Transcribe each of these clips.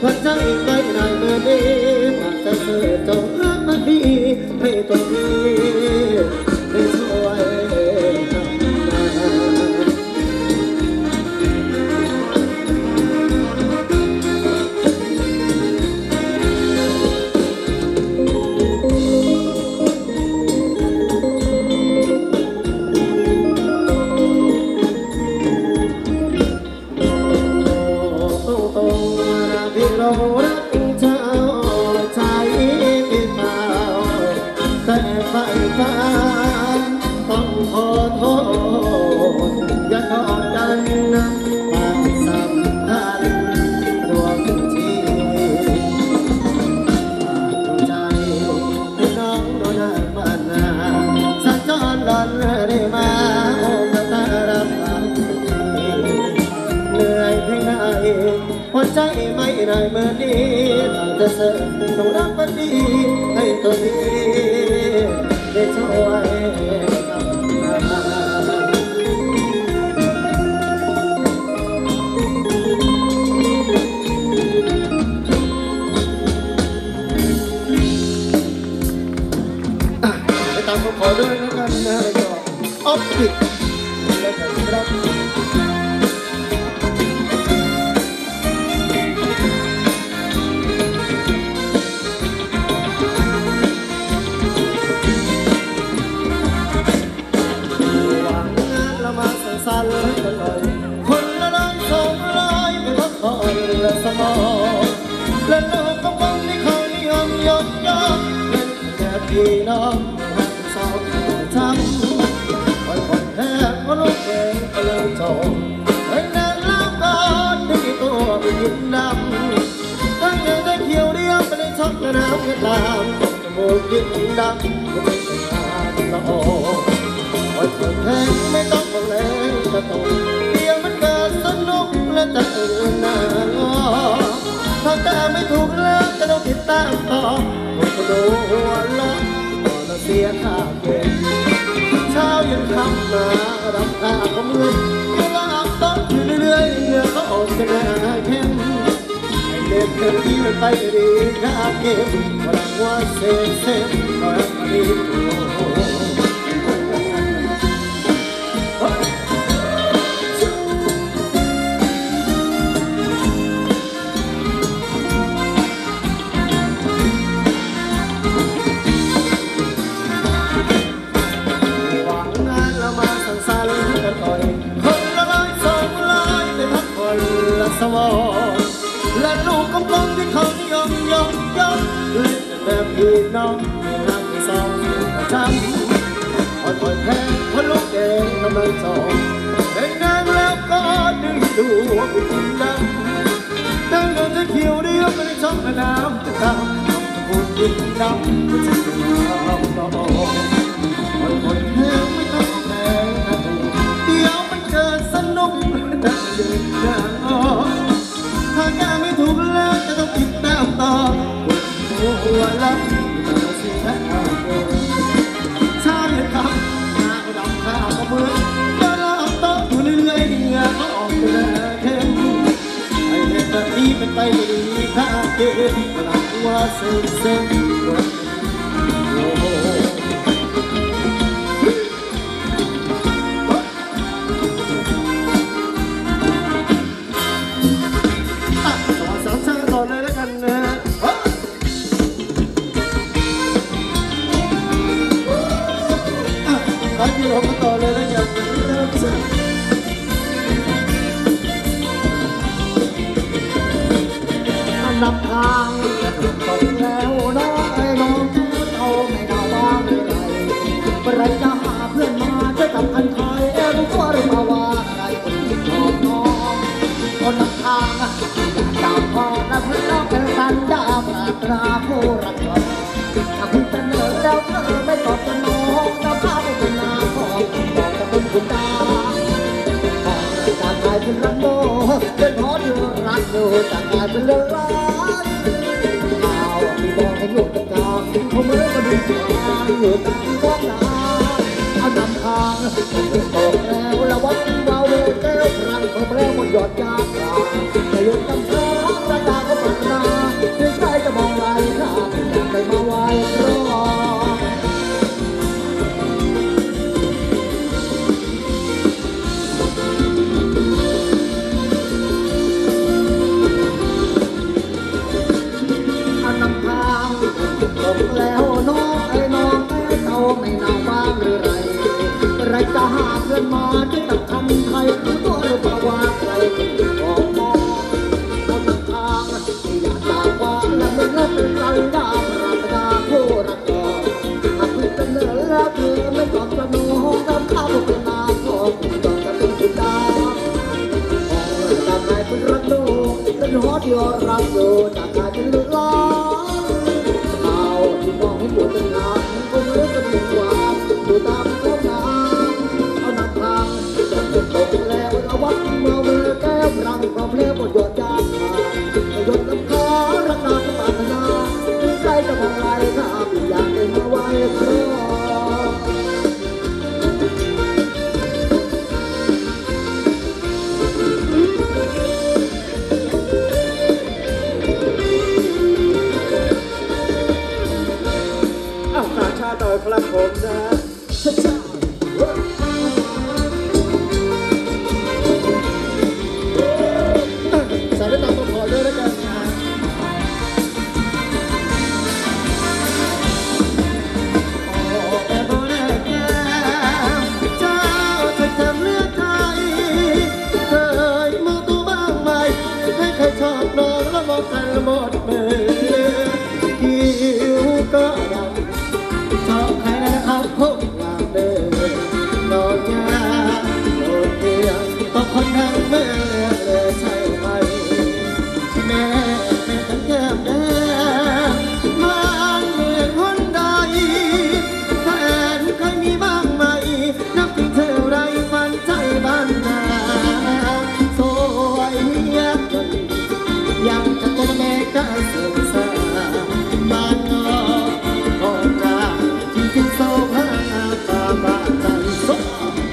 หัวใจไม่ได้เมื่อนี้มาจะเสือจงรักมันดีให้ตัวพี่ได้ช่วยทำต้องขอโทษอย่าทอดกันนะความสำคัญดวงที่ใจให้น้องโดนมานาสัญจรหลอนได้มาโอ้กระตารับฟังเหนื่อยเพียงไหนหัวใจไม่ได้เมื่อนี้จะเสริมต้องรักมันดีให้ตัวนี้ได้ช่วยทำงานไปตามผมขอด้วยแล้วกันนะแล้วก็ออฟฟิศแล้วกันครับสั่นกันเลยคนละร้อยสองร้อยไปพักผ่อนและสมองและโลกก็คงที่เขานิยมยกย่องเป็นแค่พี่น้องหักสองช้ำคอยผ่อนแทบเพราะลูกเองก็เลยจมให้นานแล้วก็ดึงตัวไปกินดำทั้งเนื้อได้เขียวเดียวไปในช็อกและน้ำเวียดนามจมูกกินดำไม่เป็นงานละอคอยผ่อนแทบไม่ต้องกังวลเพียงมันเกิดสนุกและจะอื่นหน้างอถ้าแต่ไม่ถูกแล้วจะต้องติดตามต่อคนดูหัวล้อก่อนเราเสียค่าเก็บเช้ายันค่ำมารับค่าของเงินเวลาอับต้นอยู่เรื่อยๆเหงื่อก็ออกจะหน้าเข้มให้เด็กเธอที่มันไปดีค่าเก็บวันหลังว่าเซ็งคอยมาดีสมองและลูกกำลังที่เขานิยมยกย่องเล่นแต่พี่น้องไม่รักไม่สองช้ำคอยแพ้เพราะลูกเองกำลังสองแต่งงานแล้วก็ดึงดูว่าเป็นคนดำตั้งแต่จะเขียวเดียวไม่ได้ชอบน้ำจะตามพูดกินดำจะถึงน้ำต่อคอยแพ้ไม่ต้องแพ้เดี๋ยวมันเกิดสนุกแต่เดินหน้าถ้าแกไม่ถูกแล้วจะต้องติดตามต่อหัวลับต้องเสียข้าวชาเห็นคำหน้าก็ดำข้าวก็เบื่อก็ลองโต๊ะอยู่เรื่อยๆเหงื่อก็ออกเป็นเข้มไอ้เด็กแบบนี้เป็นไปดีข้าเก็บหลังว่าเซ็งต่อเลยแล้วกันนำทางตกแล้วน้องไอ้น้องเอาไม่น่าว่างเลยเมื่อไรจะหาเพื่อนมาจะจับกันคอยรู้ตัวหรือมาว่าใครคนที่ชอบน้องคนนำทางอยากจับพอและเพื่อนน้องเป็นสัญญาปรารถนาผู้รักเราถ้าคุณเสนอแล้วเธอไม่ตอบสนองจะพาไปเป็นนาของบอกจะเป็นคุณตาจากกายเป็นรักโมเป็นเพราะเธอรักโดจากกายเป็นเรื่องร้ายเอาที่บอกให้หยุดกระจายเขาเมื่อมาดูทางอยู่ตามท้องนาเอานำทางตกแล้วระวังเราเร็วแก้วพลังเพิ่มแล้วหมดหยอดยาปลาแต่หยุดกำช้าระดาก็ปัดนากันมาที่ตัดทันไทยรู้ตัวหรือเปล่าว่าใครเป็นของมองเอาทางทางอยากจากว่าและไม่รับเป็นใจดาวราตนาผู้รักก่อนหากคุณเสนอแล้วเธอไม่ตอบสนองน้ำข้าวเป็นมาของตอนจะเป็นสุดดาวของตามนายเป็นรักโลกเป็นฮอตยอรักโยจากกายเป็นลึกล้อเอาที่มองให้ปวดเป็นงานคงเลือกเป็นหนึ่งวันดูตามท้องน้ำเอานำทางจะเป็นตกแล้วระวังเมาเมื่อแก้วรังความเพลวบนยอดยานมาหยดน้ำค้ารักนานปรารถนาใจจะมองไรข้าอยากเป็นมาไว้ครต่อครับผมนะสารตามตัวขอด้วยแล้วกันนะแต่พอได้แก่เจ้าเคยทำเลือดไทยเคยมองตัวบ้างไหมให้ใครชอบนอนแล้วมองกันหมดมือคิ้วก็ดำชอบใครนะครับพวกงามเดินนอนยาโดดเดี่ยวต้องคนทั้งเมื่อเลยใช่ไหมแม่ทั้งแก้มแดงมันเหมือนคนใดแฟนเคยมีบ้างไหมนับถึงเท่าไรฝันใจบ้านนาสวยยักษ์ยังจะเป็นแม่ก็เสื่อมสาบ้านนอกของเราที่โซภาตาบ้านใจสด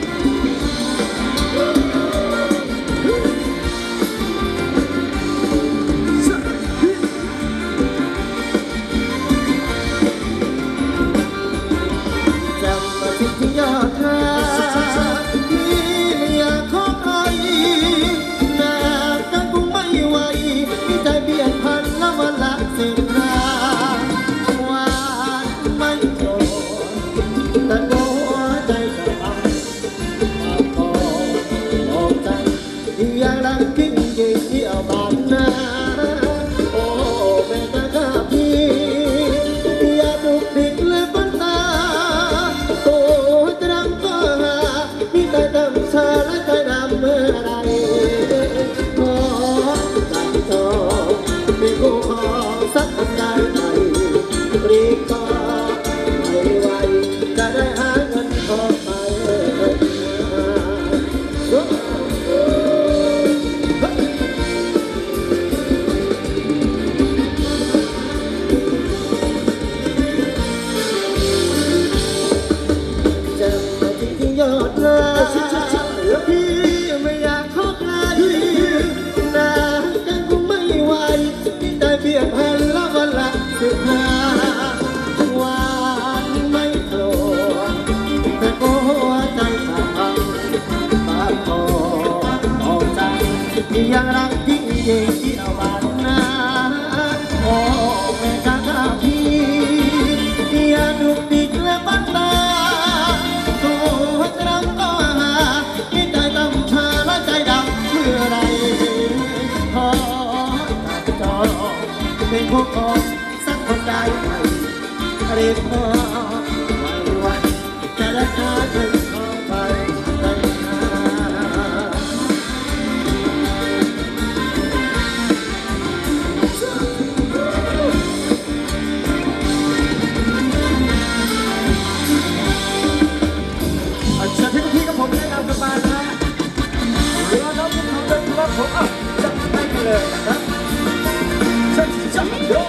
จำมาถึงที่ยอดรักที่ไม่อยากขอใครหน้ากันคงไม่ไหวที่ใจเปลี่ยนพันแล้ววันละ10 ราหวานไม่โกรธแต่หัวใจจะพังปากคอโลกใจอย่างรักจริงจริงที่เอาบานนาโอ้เป็นตาข้าพี่อย่าดุกดิกและปัญตาโอ้จะดำก็หามีแต่ดำชาและใจดำเมื่อไรขอตั้งโตเป็นผู้ขอสักคนได้ไหมรีบก็ไม่ไหวจะได้หาเงินขอไปจะมาถึงที่ยอดรักที่ไม่อยากขอใครนานกันคงไม่ไหวที่ใจเปลี่ยนพันแล้ววันละ15หวานไม่โกรธแต่หัวใจขาดพังปากคอออกใจยังรักจริงจริงที่เอาบานนาโอ้แม่ข้าพี่อย่าดุกดิกและปัญตาโอ้จะรักก็หาที่ใจดำชาและใจดำเมื่อไรขอตัดจอเป็นผู้คนสักคนได้ไหมเรียกพ่อไม่ไหวจะได้หาเงินขอไปได้หาเชิญพี่กับผมแนะนำกันมานะเรือน้องที่ทำเป็นครับผมจัดให้กันเลยนะครับจัดโย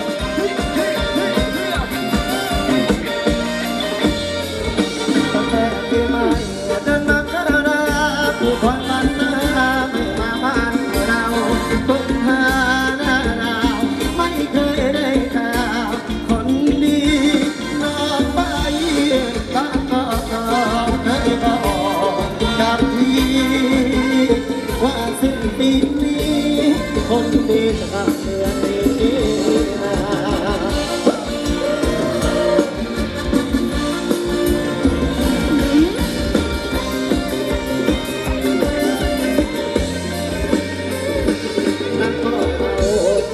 ตั้งแต่ปีใหม่เดินมาก็ดาผู้คนมันหน้าไม่มาบ้านเราต้นหาหน้าหนาวไม่เคยได้ข่าวคนดีนอกไปบ้านก็เคยบอกกับพี่ว่าสิ้นปีนี้คนดีจะกลับเมืองนี้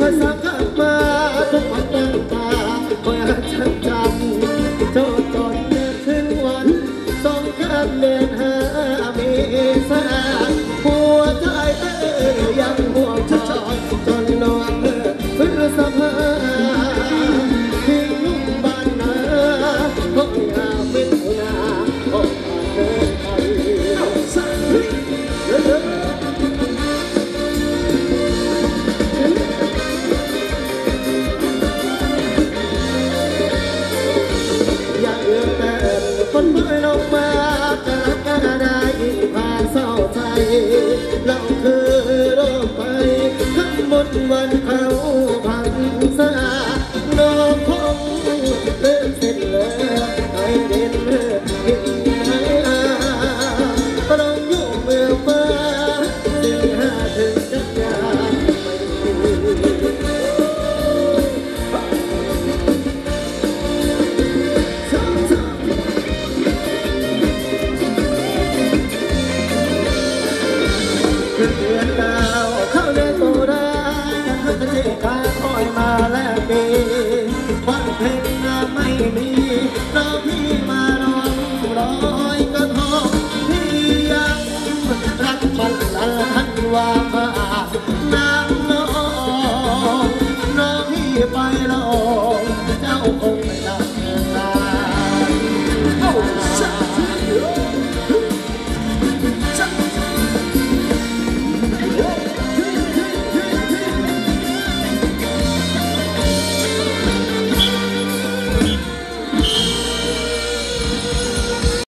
สักขับมาทุกวันตั้งตาคอยหาฉันจำโจทย์จนเมื่อถึงวันสงกรานต์เดือนห้าเมษาหัวใจเต้ยังห่วงชอยจนนอนเมื่อพฤษภาทิ้งลุ่มบ้านนาคอยหาเป็นงาออกมาเดินไปคนเมื่อลงมาจะรักกันได้ผ่านเศร้าใจเราคือโรคไปทั้งหมดวันเขาพันษาน้องคงเลิกเสร็จแล้วให้เด่นเลิกกินไหนก็ต้องอยู่เมืองฟ้าสิ่งหาถึงจักรยานเดือนดาวเข้าเดือนตุลาจะเจ๊กาคอยมาแลกเปวันเพ็ญไม่มีเราพี่มาร้องร้อยกระทงพี่ยังรักมันละทันวา